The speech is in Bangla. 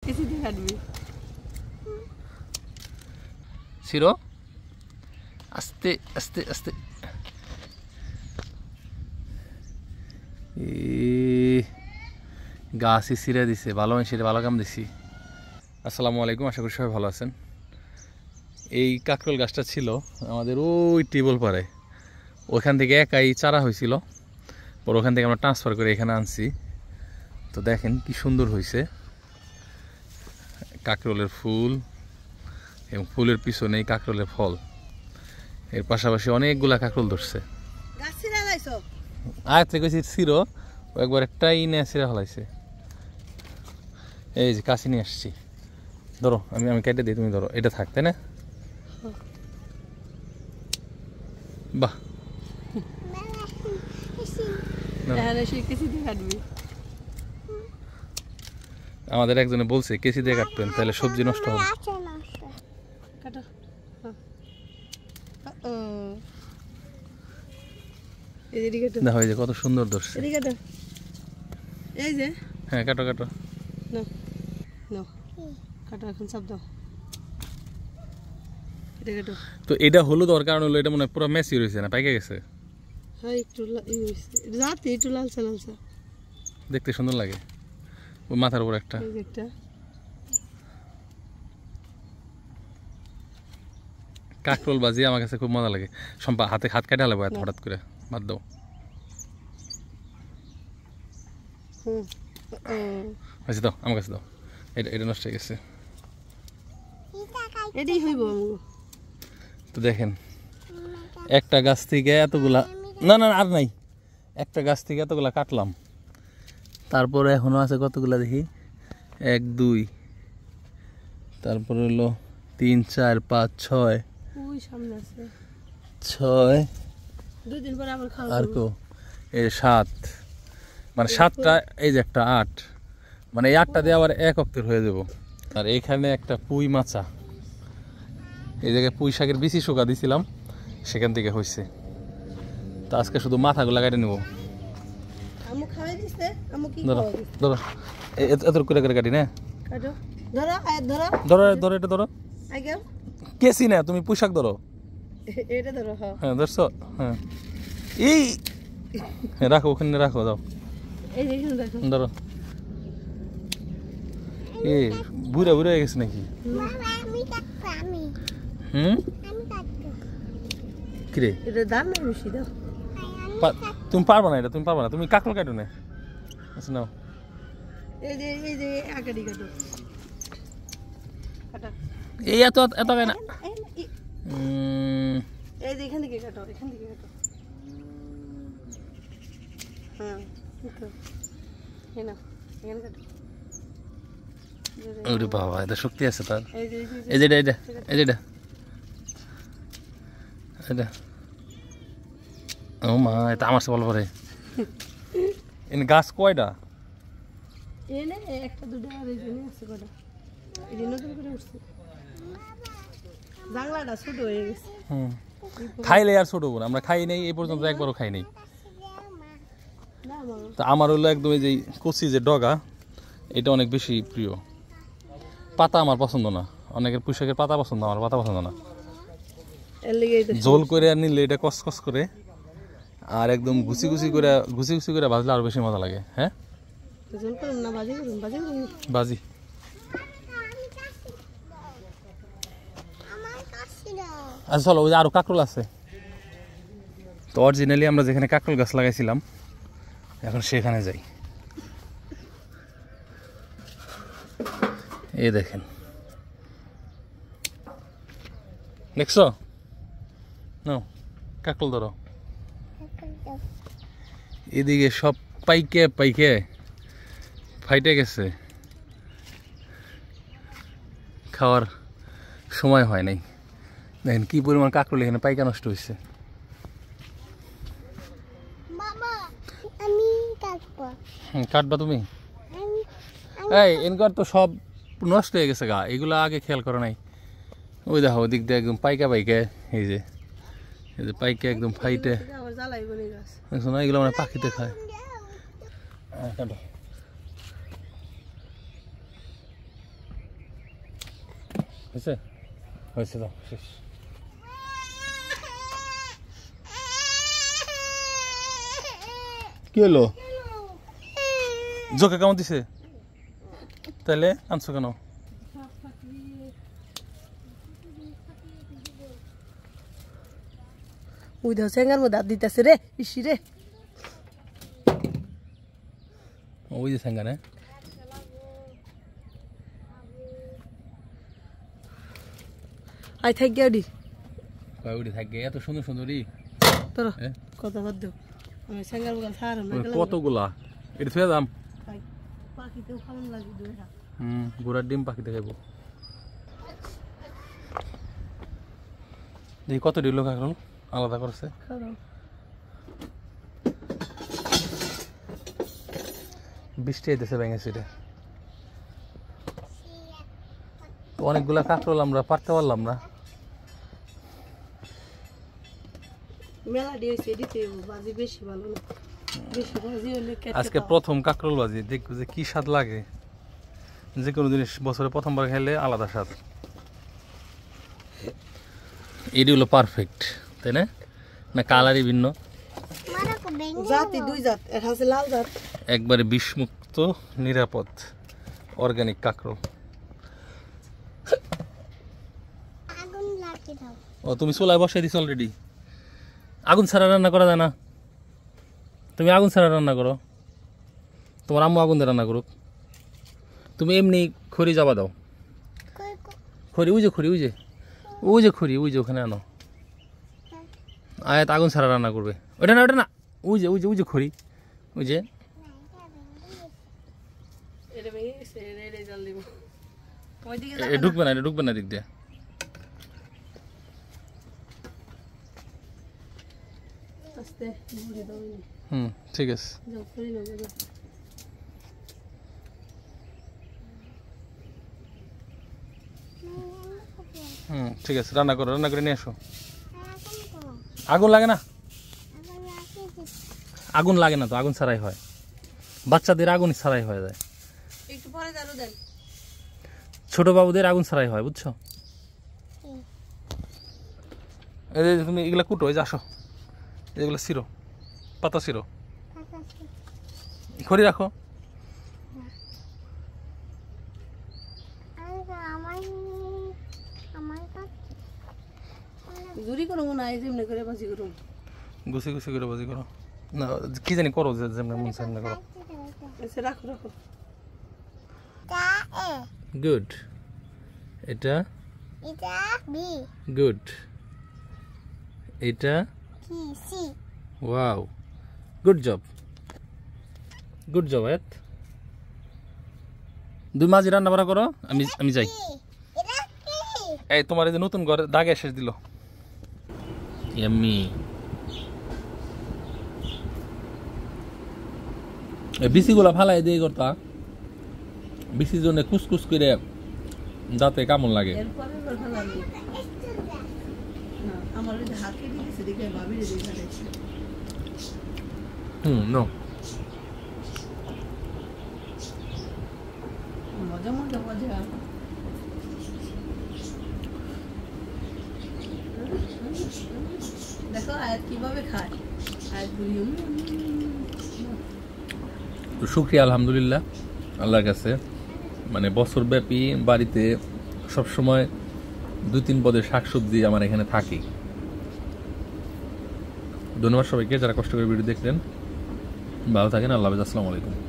কেসি দিয়ে কাটবি শিরো আস্তে আস্তে আস্তে গাছই ছিঁড়ে দিছে ভালো মানুষের ভালো কাম দিছি আসসালামু আলাইকুম আশা করি সবাই ভালো আছেন এই কাকরোল গাছটা ছিল আমাদের ওই টেবল পাড়ে ওখান থেকে একাই চারা হয়েছিল পর ওখান থেকে আমরা ট্রান্সফার করে এখানে আনছি তো দেখেন কি সুন্দর হয়েছে কাকরোলের ফুল এবং ফুলের পিছনে কাকরোলের ফল এর পাশাপাশি অনেকগুলা কাকরোল ধরছে আয়ত্রে কইছি ছিল একবার একটাই নিয়ে ছিঁড়া ফেলাইছে এই যে কাশি নিয়ে আসছি ধরো আমি আমি কেটে দিই তুমি ধরো এটা থাকতে না বাহ আমাদের একজনে বলছে কেসি দিয়ে কাটবেন তাহলে সবজি নষ্ট হবে না হয় যে কত সুন্দর ধরছে এই যে হ্যাঁ কাটো কাটো কাটো এখন সব দাও এটা কাটো তো এটা হলুদ হওয়ার কারণ হলো এটা মনে হয় পুরো মেসি রয়েছে না পাইকে গেছে হ্যাঁ একটু রাতে একটু লালচা লালচা দেখতে সুন্দর লাগে ওই মাথার উপর একটা কাকরোল বাজি আমার কাছে খুব মজা লাগে সম্পা হাতে হাত কাটা লাগবে হঠাৎ করে বাদ দাও আচ্ছা দাও আমার কাছে দাও এটা এটা নষ্ট হয়ে গেছে এটাই হইব তো দেখেন একটা গাছ থেকে এতগুলা না না আর নাই একটা গাছ থেকে এতগুলা কাটলাম তারপরে এখনো আছে কতগুলা দেখি 1 2 তারপরে হলো 3 4 5 6 ওই সামনে আছে 6 দুই দিন পরে আবার খাওয়া আর কো এই 7 মানে 7টা এই যে একটা 8 মানে এই 8টা দিয়ে আবার এক অক্টের হয়ে যাব আর এইখানে একটা পুঁই মাচা এই জায়গায় পুঁই শাকের বিচি শুকা দিছিলাম সেখান থেকে হয়েছে তো আজকে শুধু মাথাগুলা কেটে নেব আমু খাওয়াই দিছে আমু কি ধরো খাওয়াই দিছে ধরো এত করে করে কাটি না কাটো ধরো ধরো ধরো ধরো এটা ধরো আগে কেসি না তুমি পুঁই শাক ধরো এটা ধরো হ্যাঁ ধরছো হ্যাঁ এই হ্যাঁ রাখো ওখানে রাখো দাও এই দেখুন দেখো ধরো এ বুড়া বুড়া হয়ে গেছে নাকি হুম কিরে এটা দাম বেশি দাও তুমি পারবা না এটা তুমি পারবা না তুমি কাকরোল কাটো না আচ্ছা নাও এই যে আকাটি কাটো কাটা এই এত এত না এই যে এখান থেকে কাটো এখান থেকে কাটো হ্যাঁ তো এই না এখানে কাটো ওরে বাবা এটা শক্তি আছে তার এই যে এই যে এটা এই যে এটা এটা ও মা এটা আমার সে বল পরে ইন গাছ কয়টা এনে একটা দুটো আর এই জন্য আছে কটা এই নতুন করে উঠছে জাংলাটা ছোট হয়ে গেছে খাইলে আর ছোট বোন আমরা খাই নাই এই পর্যন্ত একবারও খাই নাই না মা তো আমার হলো একদম এই যে কচি যে ডগা এটা অনেক বেশি প্রিয় পাতা আমার পছন্দ না অনেকের পুঁইশাকের পাতা পছন্দ আমার পাতা পছন্দ না এর লাগেই তো ঝোল করে আর নিলে এটা কসকস করে আর একদম ঘুষি ঘুষি করে ভাজলে আরো বেশি মজা লাগে হ্যাঁ ঝোল করুন না ভাজি করুন বাজি আচ্ছা চলো ওই যে আরো কাকরোল আছে তো অরিজিনালি আমরা যেখানে কাকরোল গাছ লাগাইছিলাম এখন সেখানে যাই এই দেখেন দেখছো নাও কাকরোল ধরো এদিকে সব পাইকে পাইকে ফাইটে গেছে খাওয়ার সময় হয় নাই দেখেন কি পরিমাণ কাকরোল এখানে পাইকা নষ্ট হয়েছে কাটবা তুমি এই এনকার তো সব নষ্ট হয়ে গেছে গা এগুলো আগে খেয়াল করো নাই ওই দেখো ওদিক দিয়ে একদম পাইকা পাইকা এই যে পাইকা একদম ফাইটে দেখছো না এগুলো মানে পাখিতে খায় কাটো হয়েছে হয়েছে দাও শেষ। কি হলো জোকে কেমন দিছে তাহলে আনছো কেন? ওই দাও সেঙ্গার মধ্যে হাত দিতেছে রে, ইসি রে। ওই যে স্যাঙ্গানে আই থাক গিয়া ডি ওইটি থাকবে এত সুন্দর সুন্দরই তোরা কথা বাদ দাও। আমি সেঙ্গার বগাল সারা না গেলাম কতগুলা এটা থুয়ে দাম। পাখিতেও খাওয়ান লাগে দুইটা। ঘোড়ার ডিম পাখিতে খাইব। দেখি কত ডিল এখন আলাদা করছে। খারাপ বৃষ্টি আইতেছে ভেঙেছে রে। অনেকগুলা কাঁকরোল আমরা পারতে পারলাম না। মেলাডি হয়েছে এদিকে বাজি বেশি ভালো না, বেশি বাজি হলে আজকে প্রথম কাঁকরোল বাজি দেখবো যে কি স্বাদ লাগে। যে কোনো জিনিস বছরে প্রথমবার খাইলে আলাদা স্বাদ। এটি হলো পারফেক্ট তাই না? না কালারই ভিন্ন? জাতি দুই জাত, একটা হচ্ছে লাল জাত। একবারে বিষমুক্ত নিরাপদ অর্গানিক কাঁকরোল। ও তুমি চুলায় বসাই দিছো অলরেডি? আগুন ছাড়া রান্না করা যায় না? তুমি আগুন ছাড়া রান্না করো, তোমার আম্মু আগুন দিয়ে রান্না করুক। তুমি এমনি খড়ি যাবা দাও। খড়ি ওই যে খড়ি ওই যে ওই যে খড়ি ওই যে ওখানে আনো। আয়াত আগুন ছাড়া রান্না করবে। ওটা না ওটা না ওই যে ওই যে ওই যে খড়ি ওই যে। এটা ভেঙে গেছে, এটা জল দিব। ওইদিকে ঢুকবে না, এটা ঢুকবে না দিক দিয়ে। আস্তে ঘুরে দাও। ঠিক আছে। যাও করে নাও যাও। ঠিক আছে রান্না করো, রান্না করে নিয়ে আসো। আগুন লাগে না? আগুন লাগে না তো, আগুন ছাড়াই হয়। বাচ্চাদের আগুন ছাড়াই হয়ে যায়, একটু পরে জানো দেন। ছোট বাবুদের আগুন ছাড়াই হয় বুঝছো? এই যে তুমি এগুলা কুটো, এই যে আসো এগুলো শিরো পাতা শিরো খড়ি রাখো। জুরি করো না, এই যেমনি করে বাজি করো। গুছি গুছি করে বাজি করো না, কি জানি করো যে যেমন মন চায় এমনি করো। আচ্ছা রাখো রাখো। গুড। এটা এটা বি, গুড। এটা কি C. Wow good job, good job. এত দুই মাঝি রান্না বাড়া করো, আমি আমি যাই। এটা কি? এই তোমার এই যে নতুন ঘরে দাগে শেষ দিল। ইয়াম্মি। এই বিসিগুলা ফালাই দিয়ে করতা, বিসির জন্য কুসকুস করে দাঁতে কেমন লাগে। এরপরে কথা লাগবে না, আমার ওই যে হাত কেটে গেছে দেখে ভাবিরে দেখা যাচ্ছে। নো মজা মজা মজা। দেখো আয়াত কিভাবে খায়। আয়াত বলি তো শুকরিয়া আলহামদুলিল্লাহ আল্লাহর কাছে, মানে বছরব্যাপী বাড়িতে সবসময় 2-3 পদের শাকসবজি আমার এখানে থাকেই। ধন্যবাদ সবাইকে যারা কষ্ট করে ভিডিও দেখলেন। ভালো থাকেন, আল্লাহ হাফেজ, আসসালামু আলাইকুম।